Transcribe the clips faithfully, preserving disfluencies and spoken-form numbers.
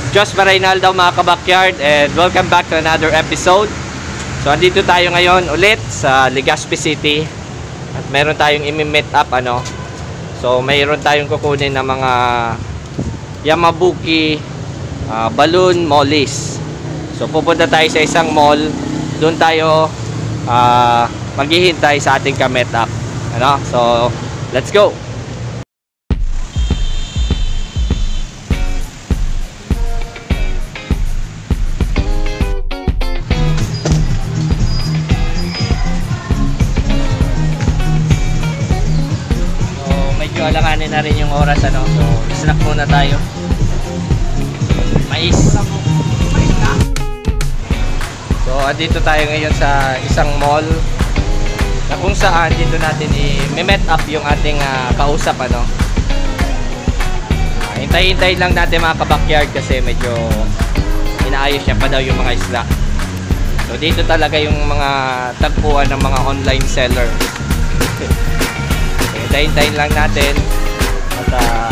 Josh Marinaldo mga kabakyard, and welcome back to another episode. So andito tayo ngayon ulit sa Legazpi City at meron tayong imi-meet up ano. So mayroon tayong kukunin ng mga Yamabuki uh, balloon mollies. So pupunta tayo sa isang mall, doon tayo uh, maghihintay sa ating ka-meet up ano. So let's go. Alanganin na rin yung oras ano. So snack muna tayo. Mais. So andito tayo ngayon sa isang mall na kung saan dito natin i-met up yung ating uh, kausap ano. uh, Hintay-hintay lang natin mga kabakyard kasi medyo inaayos niya pa daw yung mga isla. So dito talaga yung mga tagpuan ng mga online seller. Hintayin-hintayin lang natin at uh,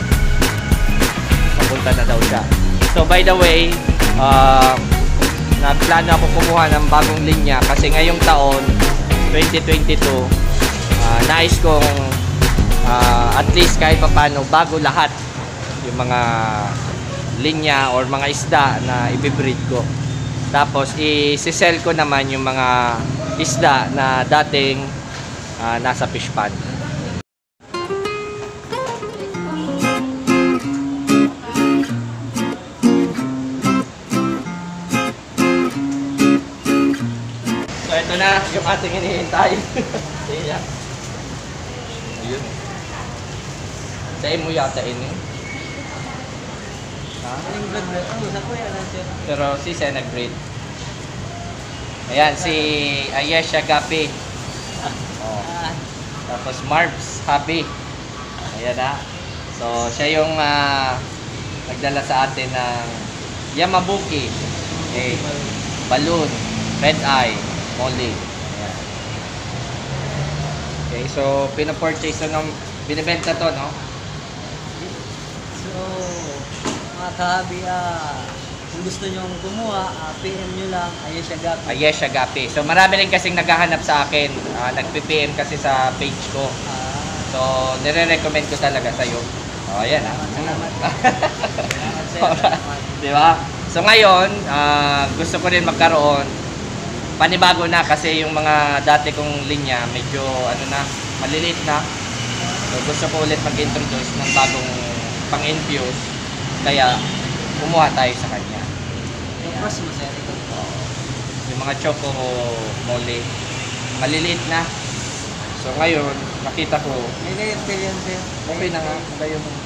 papunta na daw siya. So by the way, uh, nagplano ako kumuha ng bagong linya kasi ngayong taon twenty twenty-two, uh, nais kong uh, at least kahit papano bago lahat yung mga linya or mga isda na ibibreed ko. Tapos i-sell ko naman yung mga isda na dating uh, nasa fish pond. Ito na yung ating hinihintay. Ayan. Ayun. Sain mo yata ini. Ha? Pero si Sen nag-breed. Ayan, si Ayesha Gapi. Oh. Tapos Marbs Happy. Ayan na. So, siya yung uh, nagdala sa atin ng Yamabuki. Okay. Balloon. Red Eye. Molly. Ayan. Okay, so pinapurchase na ng binibenta to, no? So, mga kahabi, ah, kung gusto nyong kumuha, ah, P M nyo lang, Ayesha Gapi. Ayesha Gapi. So marami rin kasing naghahanap sa akin. Uh, Nag-P M kasi sa page ko. Ah, So nire-recommend ko talaga sa'yo. Oh, ayan ah. salamat. Salamat sir. Salamat. Di ba? So ngayon, uh, gusto ko rin magkaroon panibago na kasi yung mga dati kong linya medyo ano na, maliliit na. So gusto ko ulit mag-introduce ng bagong pang-infuse. Kaya kumuha tayo sa kanya. Tapos mo sir, ito. Yung mga choco mole, maliliit na. So ngayon, nakita ko, May na-feel yan sir. okay na nga, kayo mo.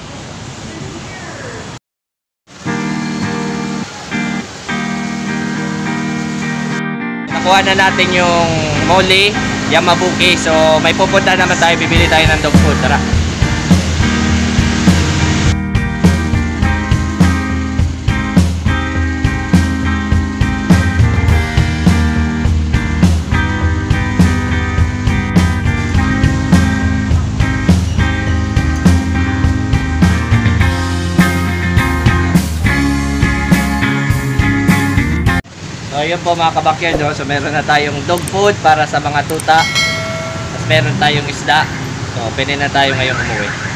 Nakuha na natin yung mole, Yamabuki. So may pupunta naman tayo, bibili tayo ng dog food. Tara. So yun po mga kabakyard, no? So meron na tayong dog food para sa mga tuta. Tapos meron tayong isda. So pwede na tayo ngayong umuwi.